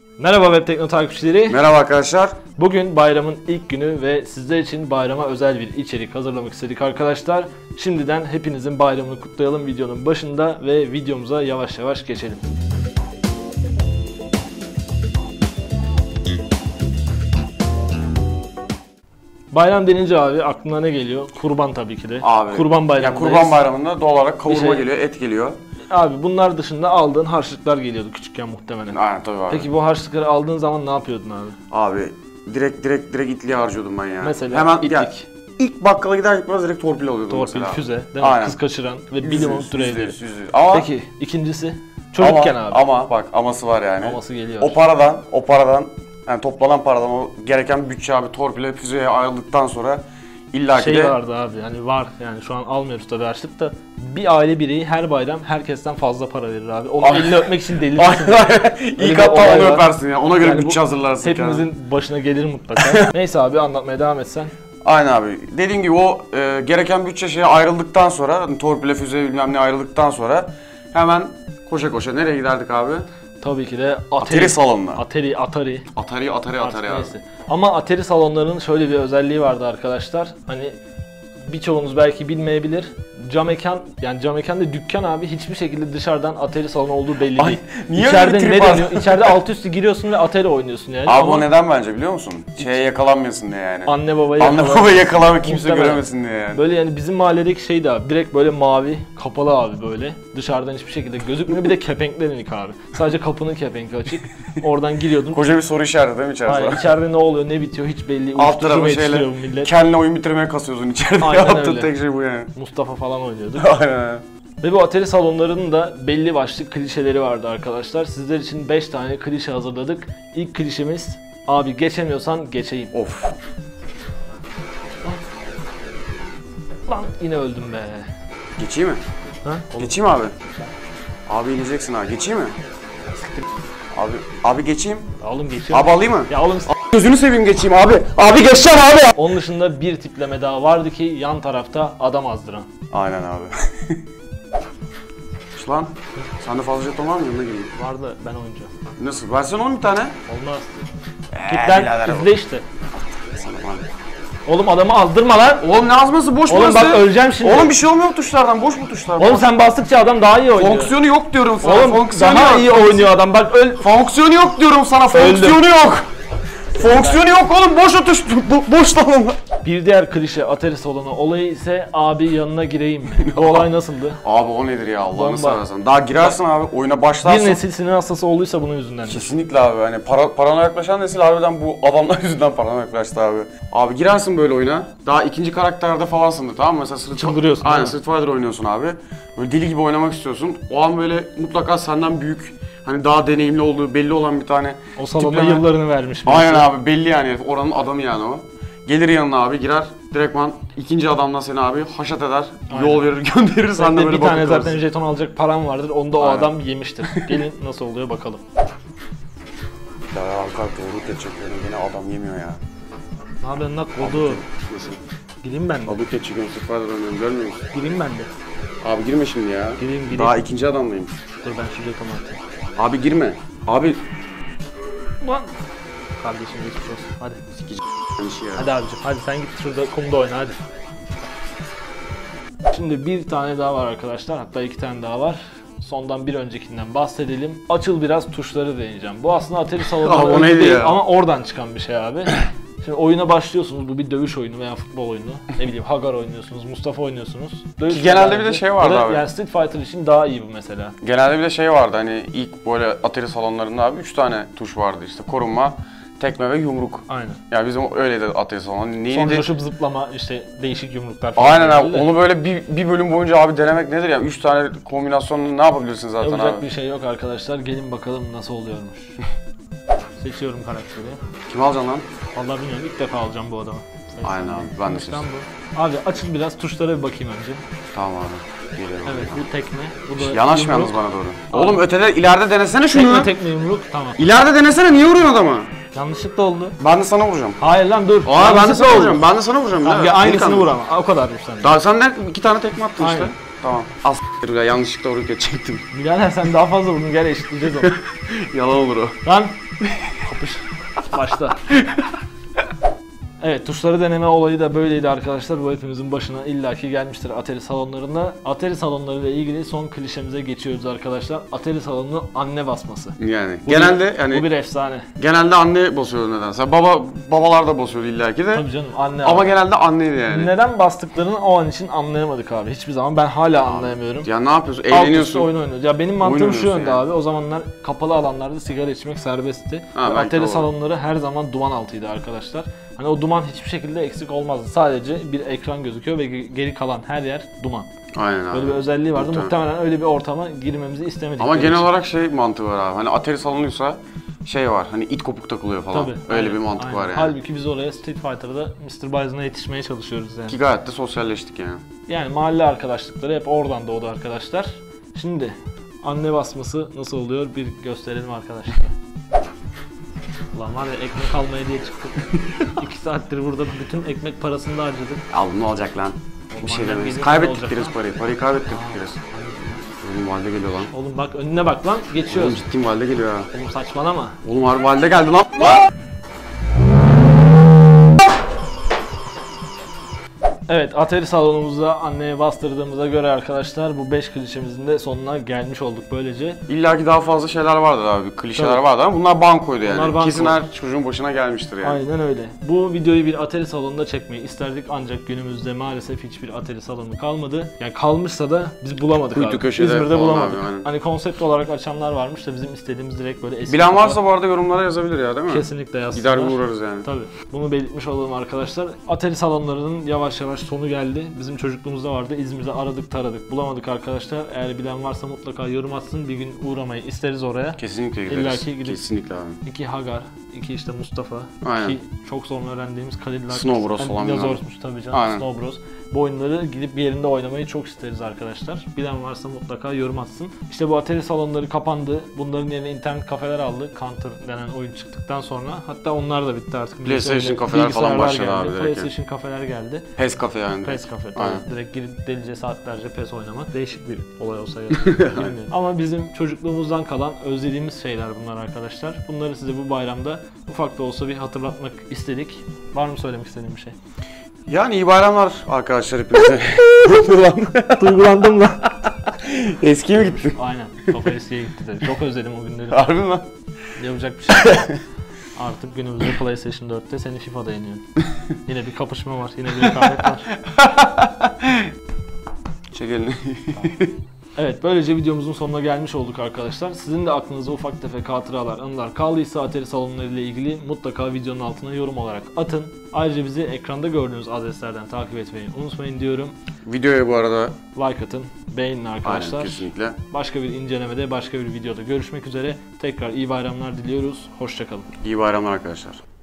Merhaba Web Tekno takipçileri. Merhaba arkadaşlar. Bugün bayramın ilk günü ve sizler için bayrama özel bir içerik hazırlamak istedik arkadaşlar. Şimdiden hepinizin bayramını kutlayalım videonun başında ve videomuza yavaş yavaş geçelim. Bayram denince abi aklına ne geliyor? Kurban tabii ki de. Abi. Kurban bayramındayız. Ya Kurban Bayramı'nda doğal olarak kavurma geliyor, et geliyor. Abi bunlar dışında aldığın harçlıklar geliyordu küçükken muhtemelen. Aynen tabii abi. Peki bu harçlıkları aldığın zaman ne yapıyordun abi? Abi direkt itliğe harcıyordum ben ya. Mesela hemen itlik. ya, ilk bakkala gider gitmez direkt torpil alıyordum Torpil, mesela. füze, değil mi? Aynen. Kız kaçıran ve bilimum türevleri. %100. Ama Peki ikincisi? Çocukken abi. Ama bak aması var yani. Aması geliyor. O paradan yani toplanan paradan o gereken bütçe abi torpile füzeye ayrıldıktan sonra illaki de vardı abi hani var yani şu an almıyoruz tabii harçlık da bir aile bireyi her bayram herkesten fazla para verir abi. Onu elini öpmek için delirsin. İlk hatta onu öpersin ya. Ona göre yani bütçe hazırlarsın. Hepimizin başına gelir mutlaka. Neyse abi anlatmaya devam etsen. Aynen abi. Dediğim gibi o gereken bütçe şeye ayrıldıktan sonra hani torpile füze bilmem ne ayrıldıktan sonra hemen koşa koşa nereye giderdik abi? Tabii ki de Atari salonuna. Atari Atari abi. Neyse. Ama Atari salonlarının şöyle bir özelliği vardı arkadaşlar. Hani birçoğunuz belki bilmeyebilir. Cam mekan de dükkan abi hiçbir şekilde dışarıdan Atari salonu olduğu belli değil. Niye İçeride ne dönüyor? İçeride alt üstü giriyorsun ve Atari oynuyorsun yani. Abi o neden bence biliyor musun? Şeye yakalanmıyorsun diye yani. Anne babayı yakalanmak kimse göremesin diye yani. Böyle yani bizim mahalledeki şeydi abi direkt böyle mavi kapalı abi böyle. Dışarıdan hiçbir şekilde gözükmüyor. Bir de kepenklenik abi. Sadece kapının kepenki açık. Oradan giriyordun. Koca bir soru işareti değil mi içeride? Aynen, içeride ne oluyor ne bitiyor hiç belli. Alt tarafı şeyle kendine oyun bitirmeye kasıyorsun içeride. Yaptığın tek şey bu yani. Mustafa falan oynuyordu. Aynen. Ve bu Atari salonlarının da belli başlı klişeleri vardı arkadaşlar. Sizler için 5 tane klişe hazırladık. İlk klişemiz abi geçemiyorsan geçeyim. Of. Lan yine öldüm be. Geçeyim mi? Ha? Geçeyim abi. Abi ineceksin ha. Geçeyim mi? Abi geçeyim. Ya oğlum geçiyorum. Abi alayım mı? Ya oğlum Gözünü seveyim geçeyim abi. Abi geçeceğim abi. onun dışında bir tipleme daha vardı ki yan tarafta adam azdıran. Aynen abi. Lan sende fazla jeton var mı yanına gireyim? Vardı ben oynayacağım. Nasıl? Versene oğlum bir tane. Olmaz. Git lan izle işte. Sana bana. Oğlum adamı azdırma lan. Oğlum ne azması boş Oğlum burası. bak öleceğim şimdi. Oğlum bir şey olmuyor tuşlardan boş bu tuşlar. Oğlum sen bastıkça adam daha iyi oynuyor. Fonksiyonu yok diyorum sana. Oğlum fonksiyonu daha yok. iyi oynuyor adam bak Fonksiyonu yok diyorum sana. Fonksiyonu yok. Fonksiyonu yok oğlum boş o tuş. Boş lan onu. Bir diğer klişe Atari salonu olayı ise abi yanına gireyim mi? Bu olay nasıldı? Abi o nedir ya Allah'ını Bomba. seversen. Daha girersin abi oyuna başlarsın. Bir nesil sinir hastası olduysa bunun yüzünden. Kesinlikle abi hani parana yaklaşan nesil harbiden bu adamlar yüzünden parana yaklaştı abi. Abi girersin böyle oyuna. Daha ikinci karakterde falansındır tamam mı? Mesela Çıldırıyorsun. Aynen Street Fighter oynuyorsun abi. Böyle deli gibi oynamak istiyorsun. O an böyle mutlaka senden büyük hani daha deneyimli olduğu belli olan bir tane O salona tipleme- yıllarını vermiş. birisi. Aynen abi belli yani oranın adamı yani o. Gelir yanına abi girer direktman ikinci adamla seni abi haşat eder. Aynen. Yol verir gönderir sen Sen de de böyle bir tane bakıp zaten kalırsın. jeton alacak param vardır. Onu da o Aynen. adam yemiştir. Gelin nasıl oluyor bakalım. Ya arka doğru geçeceklerini yine adam yemiyor ya. Ne yapıyorsun lan kodu? Nasıl? Gireyim ben de. Abi geçiyorum Street Fighter oynuyorum görmüyor musun? Gireyim ben de. Abi girme şimdi ya. Gireyim. Daha ikinci adamlayım. Dur ben şu jetonu atayım. Abi girme. Abi Lan. Kardeşim geçmiş olsun. Hadi. işi ya. Hadi abicim hadi sen git şurada kumda oyna hadi. Şimdi bir tane daha var arkadaşlar. Hatta iki tane daha var. Sondan bir öncekinden bahsedelim. Açıl biraz tuşları deneyeceğim. Bu aslında Atari Abi o salonunda neydi değil ya? ama oradan çıkan bir şey abi. Şimdi oyuna başlıyorsunuz. Bu bir dövüş oyunu veya futbol oyunu. Ne bileyim Hagar oynuyorsunuz, Mustafa oynuyorsunuz. Dövüş Genelde oyunu bir de bence. şey vardı Ya da abi. Yani Street Fighter için daha iyi bu mesela. Genelde bir de şey vardı hani ilk böyle Atari salonlarında abi 3 tane tuş vardı işte korunma, tekme ve yumruk. Aynen. Ya bizim öyleydi Atari salonu. Sonra Neydi? coşup zıplama işte değişik yumruklar falan. Aynen abi böyle. onu böyle bir bölüm boyunca abi denemek nedir ya 3 tane kombinasyonla ne yapabilirsin zaten Yapacak abi. bir şey yok arkadaşlar. Gelin bakalım nasıl oluyormuş. Seçiyorum karakteri. Kim alacaksın lan? Vallahi bilmiyorum ilk defa alacağım bu adamı. Aynen abi ben de Baştan seçtim. bu. Abi açın biraz tuşlara bir bakayım önce. Tamam abi. Geliyorum. Evet bu tekme. Bu da Yanaşma yalnız yumruk. bana doğru. Oğlum ötede ileride denesene şunu. Tekme yumruk tamam. İleride denesene niye vuruyorsun adama? Yanlışlıkla oldu. Ben de sana vuracağım. Hayır lan dur. Aa ben de Yanlışlıkla sana oldu. vuracağım. Ben de sana vuracağım. Tamam, ya. ya aynısını Delikanlı. vur ama. O kadarmış sende. Daha sen de 2 tane tekme attın işte. Aynen. Tamam. Az s**tir ya yanlışlıkla vurup geçecektim. Birader sen daha fazla vurdun gel eşitleyeceğiz onu. Yalan olur o. Lan Kapış. Başla. Evet, tuşları deneme olayı da böyleydi arkadaşlar. Bu hepimizin başına illaki gelmiştir Atari salonlarında. Atari salonlarıyla ilgili son klişemize geçiyoruz arkadaşlar. Atari salonunun anne basması. Yani Bu genelde bir, yani bu bir efsane. genelde anne basıyordu nedense. Babalar da basıyordu illaki de. Tabii canım, anne. Ama abi. genelde anneydi yani. Neden bastıklarını o an için anlayamadık abi. Hiçbir zaman ben hala anlayamıyorum. Ya ne yapıyorsun? Alt üstü Eğleniyorsun. oyun oynuyoruz. Ya benim mantığım şu oynuyorsun yönde yani. abi. O zamanlar kapalı alanlarda sigara içmek serbestti. Ha, Ve belki Atari doğru. salonları her zaman duman altıydı arkadaşlar. Hani o duman hiçbir şekilde eksik olmazdı. Sadece bir ekran gözüküyor ve geri kalan her yer duman. Aynen abi. Böyle bir özelliği vardı. Muhtemelen. Muhtemelen öyle bir ortama girmemizi istemedik. Ama genel olarak şey mantığı var abi. Hani Atari salonuysa şey var. Hani it kopuk takılıyor falan. Tabii. Öyle aynen, bir mantık aynen. var yani. Halbuki biz oraya Street Fighter'da Mr. Bison'a yetişmeye çalışıyoruz yani. Ki gayet de sosyalleştik yani. Yani mahalle arkadaşlıkları hep oradan doğdu arkadaşlar. Şimdi anne basması nasıl oluyor bir gösterelim arkadaşlar. Ulan var ya, ekmek almaya diye çıktık. 2 saattir burada bütün ekmek parasını da harcadık. Al ne olacak lan? Bir şey annem demeyiz. gelince ne Kaybettik olacak deriz lan? parayı. Parayı kaybettik deriz. Oğlum valide geliyor lan. Oğlum bak, önüne bak lan, Oğlum geçiyoruz. ciddiyim valide geliyor ha. Oğlum saçmalama. Oğlum harbi valide geldi lan. Evet, Atari salonumuzda anneye bastırdığımıza göre arkadaşlar bu 5 klişemizin de sonuna gelmiş olduk böylece. İlla ki daha fazla şeyler vardır abi. Klişeler Tabii. vardır ama bunlar bankoydu yani. Bunlar banko. Kesin her çocuğun başına gelmiştir yani. Aynen öyle. Bu videoyu bir Atari salonunda çekmeyi isterdik ancak günümüzde maalesef hiçbir Atari salonu kalmadı. Yani kalmışsa da biz bulamadık Kuytu abi. köşede İzmir'de falan bulamadık. abi, aynen. Hani konsept olarak açanlar varmış da bizim istediğimiz direkt böyle eski Bilen kafa. varsa bu arada yorumlara yazabilir ya, değil mi? Kesinlikle yazsınlar. Gider bir uğrarız yani. Tabii. Bunu belirtmiş olalım arkadaşlar. Atari salonlarının yavaş yavaş sonu geldi. Bizim çocukluğumuzda vardı. İzmir'de aradık taradık. Bulamadık arkadaşlar. Eğer bilen varsa mutlaka yorum atsın. Bir gün uğramayı isteriz oraya. Kesinlikle İlla gideriz. ki gidip- Kesinlikle abi. 2 Hagar, 2 işte Mustafa, Aynen. 2 çok sonra öğrendiğimiz Cadillac, Snow Bros falan bilmem. Dinosaurus'muş tabii canım. Aynen. Snow Bros. Bu oyunları gidip bir yerinde oynamayı çok isteriz arkadaşlar. Bilen varsa mutlaka yorum atsın. İşte bu Atari salonları kapandı. Bunların yerine internet kafeler aldı. Counter denen oyun çıktıktan sonra. Hatta onlar da bitti artık. PlayStation kafeler falan Bilgisayarlar başladı geldi. abi direkt PlayStation kafeler geldi. PES kafe yani. PES kafe tabii. Aynen. Direkt girip delice saatlerce PES oynamak. Değişik bir olay olsa gerek. Bilmiyorum. Ama bizim çocukluğumuzdan kalan özlediğimiz şeyler bunlar arkadaşlar. Bunları size bu bayramda ufak da olsa bir hatırlatmak istedik. Var mı söylemek istediğim bir şey? Yani iyi bayramlar arkadaşlar hepinize. Duygulandım lan. Eskiye mi gittin? Aynen. Kafa eskiye gitti dedi. Çok özledim o günleri. Harbi mi lan? Yapacak bir şey yok. Artık günümüzde PlayStation 4'te seni FIFA'da yeniyor. Yine bir kapışma var. Yine bir rekabet var. Çek elini. Evet, böylece videomuzun sonuna gelmiş olduk arkadaşlar. Sizin de aklınıza ufak tefek hatıralar, anılar kaldıysa Atari salonları ile ilgili mutlaka videonun altına yorum olarak atın. Ayrıca bizi ekranda gördüğünüz adreslerden takip etmeyi unutmayın diyorum. Videoya bu arada Like atın, beğenin arkadaşlar. aynen kesinlikle. Başka bir incelemede, başka bir videoda görüşmek üzere. Tekrar iyi bayramlar diliyoruz. Hoşça kalın. İyi bayramlar arkadaşlar.